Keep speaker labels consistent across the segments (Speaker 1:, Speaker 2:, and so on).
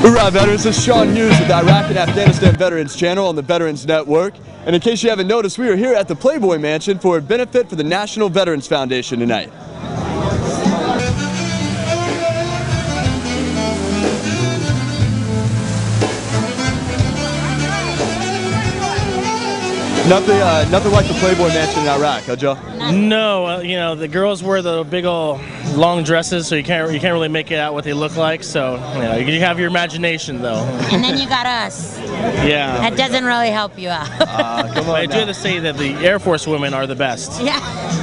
Speaker 1: Hoorah, veterans! This is Sean Huze with the Iraq and Afghanistan Veterans Channel on the Veterans Network. And in case you haven't noticed, we are here at the Playboy Mansion for a benefit for the National Veterans Foundation tonight. Nothing like the Playboy Mansion in Iraq, huh, Joe?
Speaker 2: No, you know, the girls wear the big old long dresses, so you can't really make it out what they look like. So you have your imagination, though.
Speaker 3: And then you got us.
Speaker 2: Yeah.
Speaker 3: That doesn't really help you out.
Speaker 1: Come on.
Speaker 2: I do have to say that the Air Force women are the best.
Speaker 3: Yeah.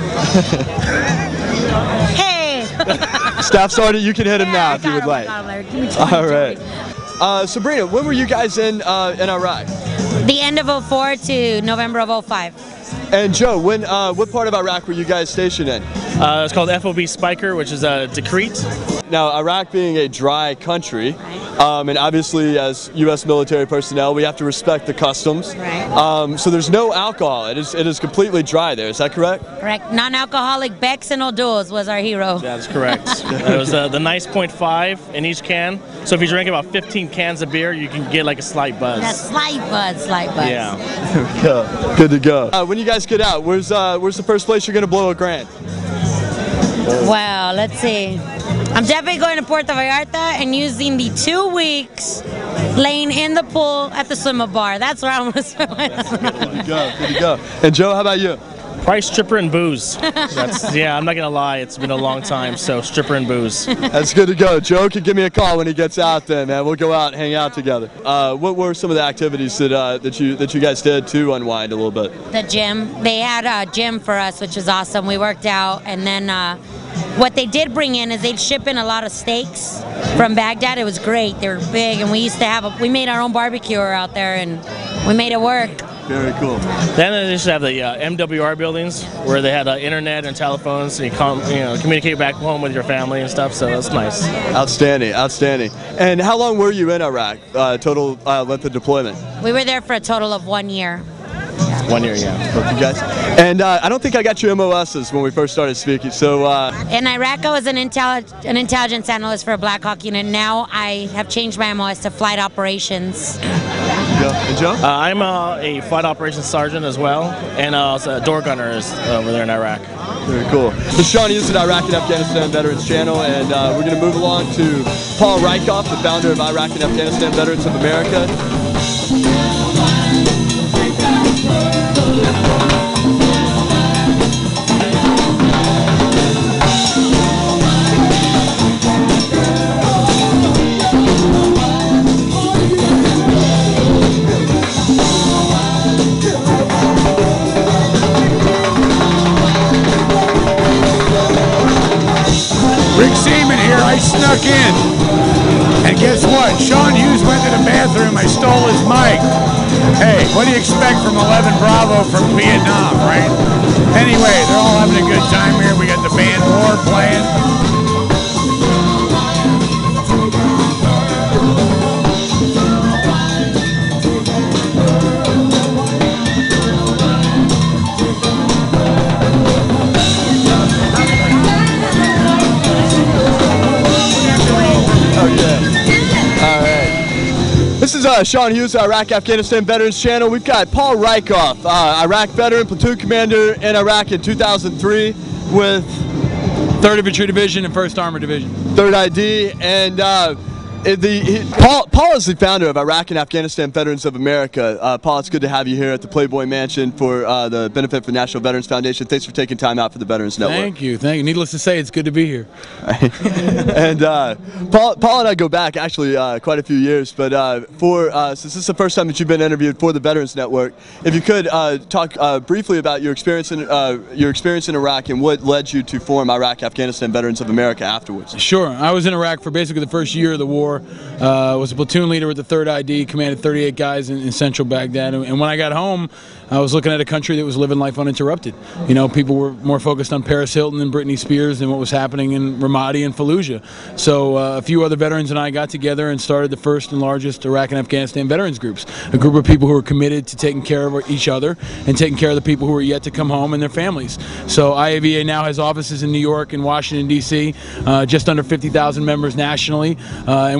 Speaker 3: Hey.
Speaker 1: Staff Sergeant, you can hit him now if you would like. All right. Sabrina, when were you guys in Iraq?
Speaker 3: The end of '04 to November of '05.
Speaker 1: And Joe, what part of Iraq were you guys stationed in?
Speaker 2: It's called FOB Spiker, which is Tikrit.
Speaker 1: Now, Iraq being a dry country, and obviously as U.S. military personnel, we have to respect the customs.
Speaker 3: Right.
Speaker 1: So there's no alcohol. It is completely dry there. Is that correct?
Speaker 3: Correct. Non-alcoholic Becks and O'Doul's was our hero.
Speaker 2: That's correct. It was the nice 0.5 in each can. So if you drink about 15 cans of beer, you can get like a slight buzz.
Speaker 3: That slight buzz.
Speaker 2: Yeah.
Speaker 1: There we go. Good to go. When you guys get out, where's the first place you're going to blow a grand?
Speaker 3: Well, let's see. I'm definitely going to Puerto Vallarta and using the 2 weeks laying in the pool at the swim bar. That's where I'm going to swim.
Speaker 1: Good to go. Good to go. And Joe, how about you?
Speaker 2: Price, stripper, and booze. Yeah, I'm not going to lie. It's been a long time, so stripper and booze.
Speaker 1: That's good to go. Joe can give me a call when he gets out there, man. We'll go out and hang out together. What were some of the activities that you guys did to unwind a little bit?
Speaker 3: The gym. They had a gym for us, which was awesome. We worked out, and then what they did bring in is they'd ship in a lot of steaks from Baghdad. It was great. They were big, and we used to we made our own barbecue out there, and we made it work.
Speaker 1: Very cool.
Speaker 2: Then they used to have the MWR buildings where they had internet and telephones, so you communicate back home with your family and stuff. So that's nice.
Speaker 1: Outstanding, outstanding. And how long were you in Iraq? Total length of deployment?
Speaker 3: We were there for a total of 1 year.
Speaker 2: 1 year, yeah.
Speaker 1: Thank you guys. And I don't think I got your MOSs when we first started speaking. So
Speaker 3: in Iraq, I was an intelligence analyst for a Black Hawk unit. Now I have changed my MOS to flight operations.
Speaker 1: And Joe?
Speaker 2: I'm a flight operations sergeant as well, and also a door gunner over there in Iraq.
Speaker 1: Very cool. This is Sean Huze, Iraq and Afghanistan Veterans Channel, and we're going to move along to Paul Rieckhoff, the founder of Iraq and Afghanistan Veterans of America.
Speaker 4: I snuck in, and guess what? Sean Huze went to the bathroom. I stole his mic. Hey, what do you expect from 11 Bravo from Vietnam, right? Anyway, they're all having a good time here. We got the band War playing.
Speaker 1: This is Sean Huze, Iraq Afghanistan Veterans Channel. We've got Paul Rieckhoff, Iraq veteran, platoon commander in Iraq in 2003 with
Speaker 5: 3rd Infantry Division and 1st Armored Division.
Speaker 1: 3rd ID, and Paul is the founder of Iraq and Afghanistan Veterans of America. Paul, it's good to have you here at the Playboy Mansion for the benefit for the National Veterans Foundation. Thanks for taking time out for the Veterans Network.
Speaker 5: Thank you. Needless to say, it's good to be here.
Speaker 1: And Paul and I go back actually quite a few years, but since this is the first time that you've been interviewed for the Veterans Network, if you could talk briefly about your experience in Iraq and what led you to form Iraq Afghanistan Veterans of America afterwards.
Speaker 5: Sure. I was in Iraq for basically the first year of the war. Was a platoon leader with the 3rd ID, commanded 38 guys in central Baghdad, and when I got home, I was looking at a country that was living life uninterrupted. You know, people were more focused on Paris Hilton and Britney Spears than what was happening in Ramadi and Fallujah. So a few other veterans and I got together and started the first and largest Iraq and Afghanistan veterans groups, a group of people who were committed to taking care of each other and taking care of the people who were yet to come home and their families. So IAVA now has offices in New York and Washington, D.C., just under 50,000 members nationally, and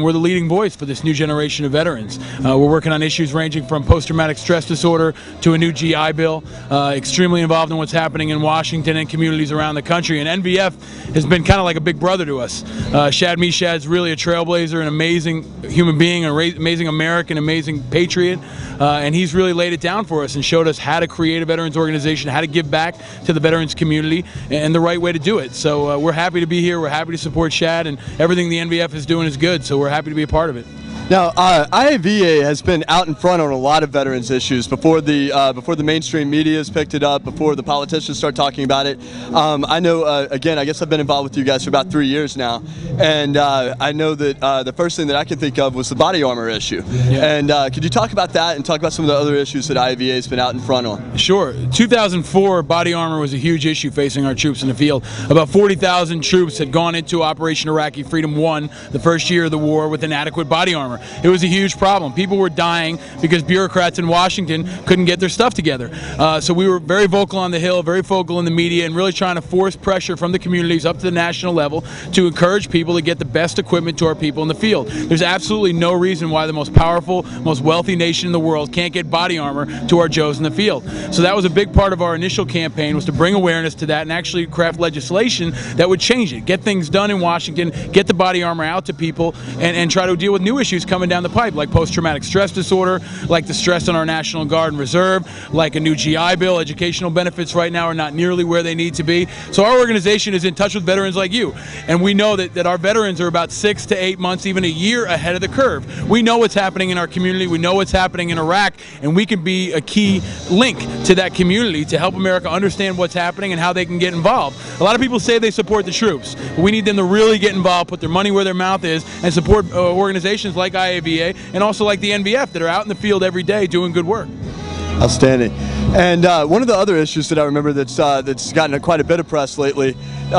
Speaker 5: and we're the leading voice for this new generation of veterans. We're working on issues ranging from post-traumatic stress disorder to a new GI Bill, extremely involved in what's happening in Washington and communities around the country, and NVF has been kind of like a big brother to us. Shad Meshad's really a trailblazer, an amazing human being, an amazing American, amazing patriot, and he's really laid it down for us and showed us how to create a veterans organization, how to give back to the veterans community, and the right way to do it. So we're happy to be here, we're happy to support Shad, and everything the NVF is doing is good, so we're happy to be a part of it.
Speaker 1: Now, IAVA has been out in front on a lot of veterans issues before the mainstream media has picked it up, before the politicians start talking about it. I know, again, I guess I've been involved with you guys for about 3 years now, and I know that the first thing that I can think of was the body armor issue. Yeah. And could you talk about that and talk about some of the other issues that IAVA has been out in front on?
Speaker 5: Sure. 2004, body armor was a huge issue facing our troops in the field. About 40,000 troops had gone into Operation Iraqi Freedom 1, the first year of the war, with inadequate body armor. It was a huge problem. People were dying because bureaucrats in Washington couldn't get their stuff together. So we were very vocal on the Hill, very vocal in the media, and really trying to force pressure from the communities up to the national level to encourage people to get the best equipment to our people in the field. There's absolutely no reason why the most powerful, most wealthy nation in the world can't get body armor to our Joes in the field. So that was a big part of our initial campaign, was to bring awareness to that and actually craft legislation that would change it. Get things done in Washington, get the body armor out to people, and try to deal with new issues coming down the pipe, like post-traumatic stress disorder, like the stress on our National Guard and Reserve, like a new GI Bill. Educational benefits right now are not nearly where they need to be. So our organization is in touch with veterans like you, and we know that our veterans are about 6 to 8 months, even a year ahead of the curve. We know what's happening in our community, we know what's happening in Iraq, and we can be a key link to that community to help America understand what's happening and how they can get involved. A lot of people say they support the troops, but we need them to really get involved, put their money where their mouth is, and support organizations like IAVA and also like the NVF that are out in the field every day doing good work.
Speaker 1: Outstanding. And one of the other issues that I remember that's gotten quite a bit of press lately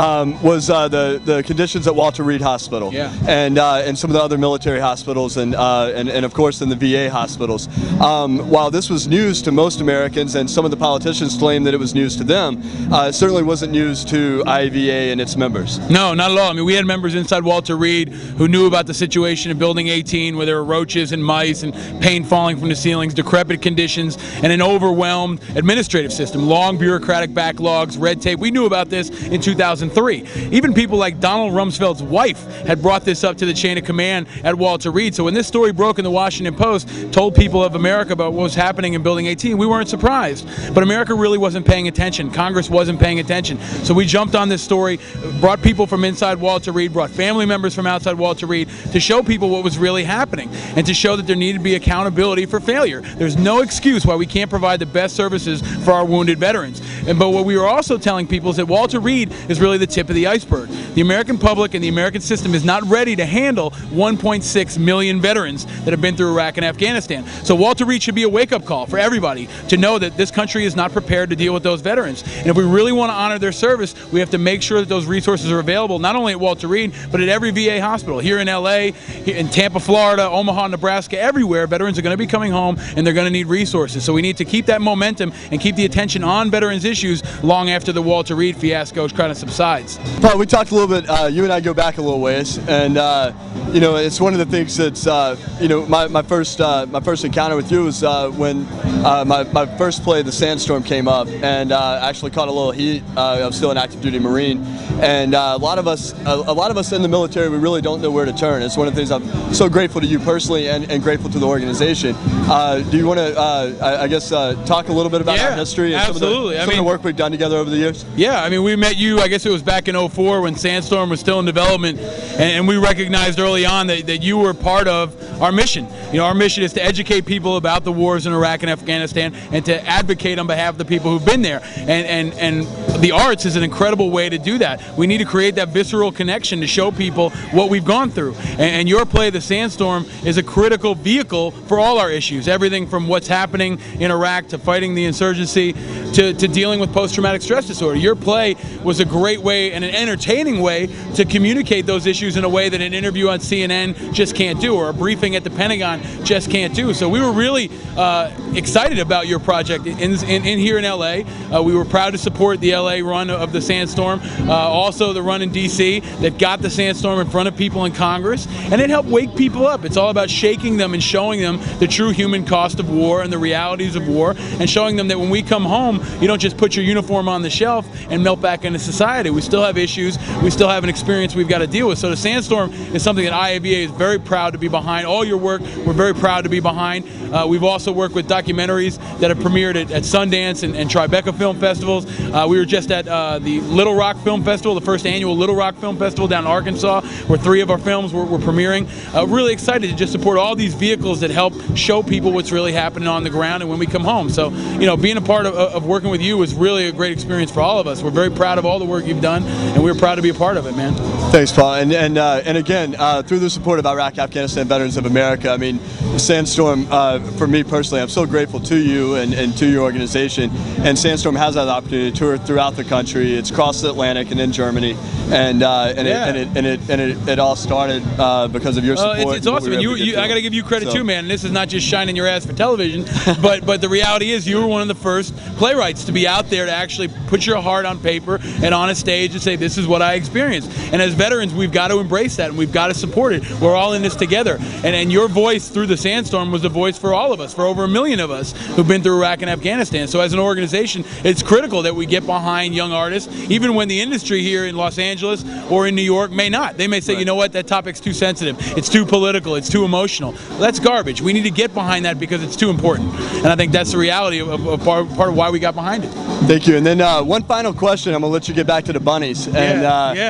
Speaker 1: was the conditions at Walter Reed Hospital,
Speaker 5: yeah,
Speaker 1: and some of the other military hospitals, and of course in the VA hospitals. While this was news to most Americans, and some of the politicians claimed that it was news to them, it certainly wasn't news to IAVA and its members.
Speaker 5: No, not at all. I mean, we had members inside Walter Reed who knew about the situation in Building 18, where there were roaches and mice and paint falling from the ceilings, decrepit conditions, and an overwhelmed administrative system, long bureaucratic backlogs, red tape. We knew about this in 2003. Even people like Donald Rumsfeld's wife had brought this up to the chain of command at Walter Reed. So when this story broke in the Washington Post, told people of America about what was happening in Building 18, we weren't surprised. But America really wasn't paying attention. Congress wasn't paying attention. So we jumped on this story, brought people from inside Walter Reed, brought family members from outside Walter Reed to show people what was really happening and to show that there needed to be accountability for failure. There's no excuse why we can't provide the best services for our wounded veterans. But what we were also telling people is that Walter Reed is really the tip of the iceberg. The American public and the American system is not ready to handle 1.6 million veterans that have been through Iraq and Afghanistan. So Walter Reed should be a wake-up call for everybody to know that this country is not prepared to deal with those veterans. And if we really want to honor their service, we have to make sure that those resources are available, not only at Walter Reed, but at every VA hospital. Here in LA, in Tampa, Florida, Omaha, Nebraska, everywhere, veterans are going to be coming home and they're going to need resources. So we need to keep that momentum and keep the attention on veterans issues long after the Walter Reed fiasco kind of subsides.
Speaker 1: Paul, we talked a little bit, you and I go back a little ways, and you know, it's one of the things that's, you know, my first encounter with you was when my first play, The Sandstorm, came up, and I actually caught a little heat. I was still an active duty Marine, and a lot of us in the military, we really don't know where to turn. It's one of the things I'm so grateful to you personally and grateful to the organization. Do you want to, I guess, talk a little bit about our history and some of the work we've done together over the years?
Speaker 5: Yeah, I mean, we met you, I guess it was back in '04 when Sandstorm was still in development, and we recognized early on that you were part of our mission. You know, our mission is to educate people about the wars in Iraq and Afghanistan and to advocate on behalf of the people who've been there. And the arts is an incredible way to do that. We need to create that visceral connection to show people what we've gone through. And your play, The Sandstorm, is a critical vehicle for all our issues. Everything from what's happening in Iraq to fighting the insurgency to dealing with post-traumatic stress disorder. Your play was a great way and an entertaining way to communicate those issues in a way that an interview on CNN just can't do, or a brief stuffing at the Pentagon just can't do. So we were really excited about your project in here in LA. We were proud to support the LA run of the Sandstorm, also the run in DC that got the Sandstorm in front of people in Congress, and it helped wake people up. It's all about shaking them and showing them the true human cost of war and the realities of war, and showing them that when we come home, you don't just put your uniform on the shelf and melt back into society. We still have issues. We still have an experience we've got to deal with. So the Sandstorm is something that IAVA is very proud to be behind. All your work, we're very proud to be behind. We've also worked with documentaries that have premiered at Sundance and Tribeca Film Festivals. We were just at the Little Rock Film Festival, the first annual Little Rock Film Festival down in Arkansas, where 3 of our films were premiering. Really excited to just support all these vehicles that help show people what's really happening on the ground and when we come home. So, you know, being a part of working with you was really a great experience for all of us. We're very proud of all the work you've done, and we're proud to be a part of it, man.
Speaker 1: Thanks, Paul. And again, through the support of Iraq, Afghanistan Veterans of America, I mean, Sandstorm, for me personally, I'm so grateful to you and to your organization. And Sandstorm has had the opportunity to tour throughout the country. It's across the Atlantic and in Germany, and it all started because of your support.
Speaker 5: It's awesome. I got to give you credit too, man. And this is not just shining your ass for television, but the reality is you were one of the first playwrights to be out there to actually put your heart on paper and on a stage and say, this is what I experienced. And as veterans, we've got to embrace that and we've got to support it. We're all in this together. And your voice through the Sandstorm was the voice for all of us, for over 1 million of us who've been through Iraq and Afghanistan. So as an organization, it's critical that we get behind young artists, even when the industry here in Los Angeles or in New York may not. They may say, you know what, that topic's too sensitive, it's too political, it's too emotional. Well, that's garbage. We need to get behind that because it's too important. And I think that's the reality of part of why we got behind it.
Speaker 1: Thank you. And then one final question. I'm going to let you get back to the bunnies. And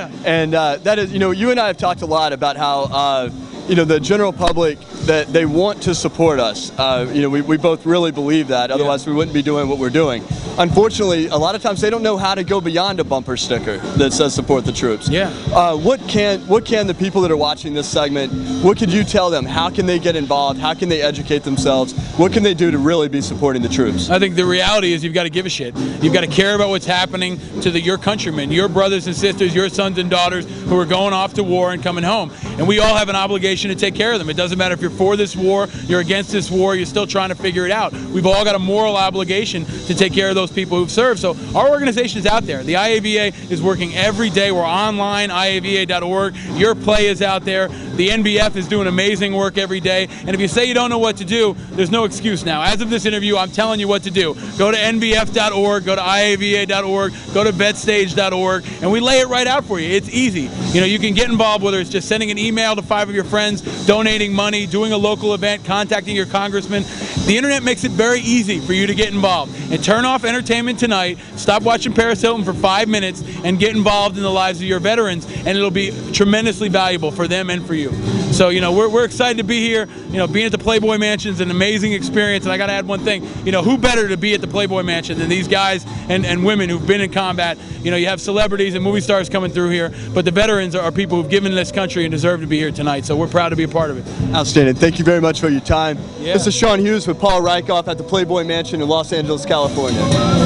Speaker 1: that is, you know, you and I have talked a lot about how, you know, the general public, that they want to support us. You know, we both really believe that. Otherwise, we wouldn't be doing what we're doing. Unfortunately, a lot of times they don't know how to go beyond a bumper sticker that says support the troops. What can the people that are watching this segment, what could you tell them? How can they get involved? How can they educate themselves? What can they do to really be supporting the troops?
Speaker 5: I think the reality is you've got to give a shit. You've got to care about what's happening to your countrymen, your brothers and sisters, your sons and daughters who are going off to war and coming home. And we all have an obligation to take care of them. It doesn't matter if you're for this war, you're against this war, you're still trying to figure it out. We've all got a moral obligation to take care of those people who've served. So our organization is out there. The IAVA is working every day. We're online, IAVA.org. Your play is out there. The NBF is doing amazing work every day. And if you say you don't know what to do, there's no excuse now. As of this interview, I'm telling you what to do. Go to NBF.org, go to IAVA.org, go to vetstage.org, and we lay it right out for you. It's easy. You know, you can get involved, whether it's just sending an email to 5 of your friends, donating money, doing a local event, contacting your congressman. The internet makes it very easy for you to get involved. And turn off Entertainment Tonight, stop watching Paris Hilton for 5 minutes, and get involved in the lives of your veterans, and it'll be tremendously valuable for them and for you. So, you know, we're excited to be here. You know, being at the Playboy Mansion is an amazing experience, and I got to add one thing. You know, who better to be at the Playboy Mansion than these guys and women who've been in combat? You know, you have celebrities and movie stars coming through here, but the veterans are people who've given this country and deserve to be here tonight, so we're proud to be a part of it.
Speaker 1: Outstanding. Thank you very much for your time. This is Sean Huze with Paul Rieckhoff at the Playboy Mansion in Los Angeles, California.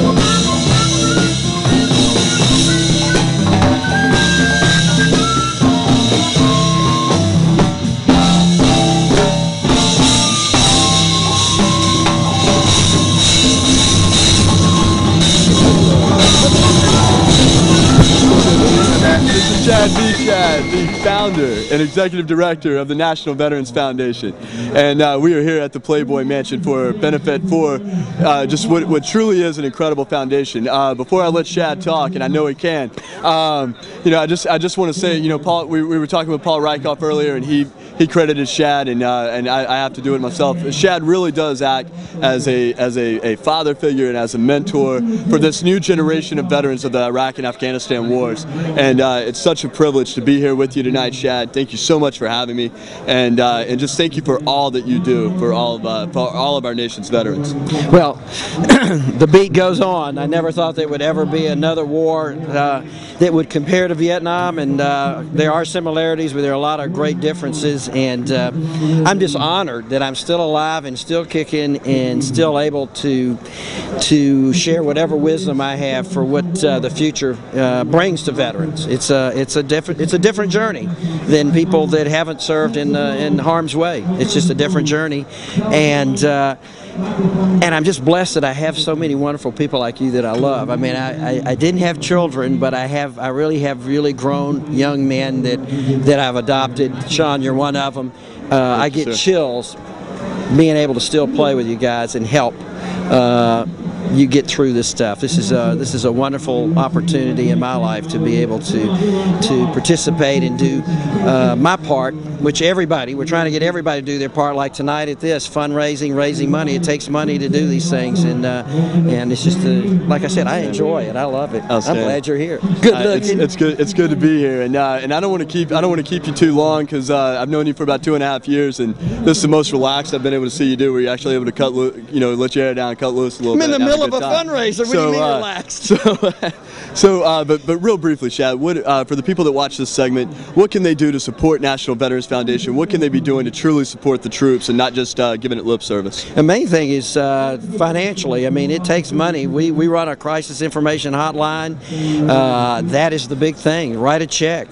Speaker 1: This is Shad Meshad, the founder and executive director of the National Veterans Foundation. And we are here at the Playboy Mansion for a benefit for just what truly is an incredible foundation. Before I let Shad talk, and I know he can, you know, I just want to say, you know, Paul, we were talking with Paul Rieckhoff earlier, and he credited Shad, and I have to do it myself. Shad really does act as a father figure and as a mentor for this new generation of veterans of the Iraq and Afghanistan wars. And it's such a privilege to be here with you tonight, Shad. Thank you so much for having me, and just thank you for all that you do for all of our nation's veterans.
Speaker 6: Well, the beat goes on. I never thought there would ever be another war that would compare to Vietnam, and there are similarities, but there are a lot of great differences. And I'm just honored that I'm still alive and still kicking and still able to share whatever wisdom I have for what the future brings to veterans. It's a different journey. than people that haven't served in harm's way. It's just a different journey, and I'm just blessed that I have so many wonderful people like you that I love. I mean, I didn't have children, but I really have grown young men that I've adopted. Sean, you're one of them. I get chills being able to still play with you guys and help you get through this stuff. This is a wonderful opportunity in my life to be able to participate and do my part, which we're trying to get everybody to do their part. Like tonight at this fundraising, raising money. It takes money to do these things, and it's just like I said, I enjoy it. I love it. I'm glad you're here. Good looking.
Speaker 1: It's good to be here, and I don't want to keep you too long because I've known you for about 2.5 years, and this is the most relaxed I've been able to see you do, where you're actually able to cut, let your hair down, cut loose a little bit.
Speaker 6: I'm in the middle of a fundraiser. What do you mean relaxed?
Speaker 1: But real briefly, Shad, for the people that watch this segment, what can they do to support National Veterans Foundation? What can they be doing to truly support the troops and not just giving it lip service?
Speaker 6: The main thing is financially. I mean, it takes money. We run a crisis information hotline. That is the big thing. Write a check.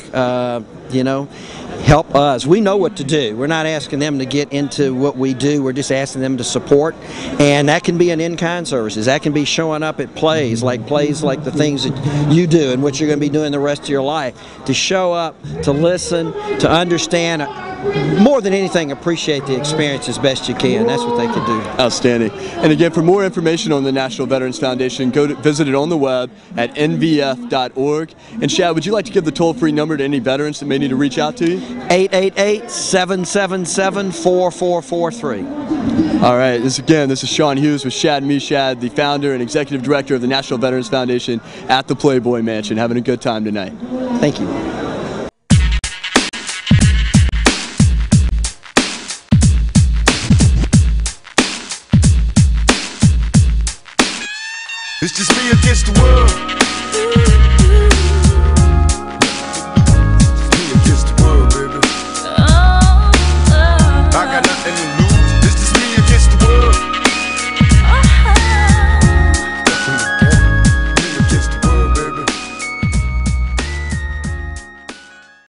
Speaker 6: Help us. We know what to do. We're not asking them to get into what we do. We're just asking them to support, and that can be an in-kind services. That can be showing up at plays like the things that you do and what you're going to be doing the rest of your life. To show up, to listen, to understand. More than anything, appreciate the experience as best you can. That's what they can do.
Speaker 1: Outstanding. And again, for more information on the National Veterans Foundation, visit it on the web at nvf.org. And Shad, would you like to give the toll-free number to any veterans that may need to reach out to you?
Speaker 6: 888-777-4443.
Speaker 1: All right. This is Sean Huze with Shad Meshad, the founder and executive director of the National Veterans Foundation at the Playboy Mansion. Having a good time tonight.
Speaker 6: Thank you.
Speaker 7: It's just me against the world.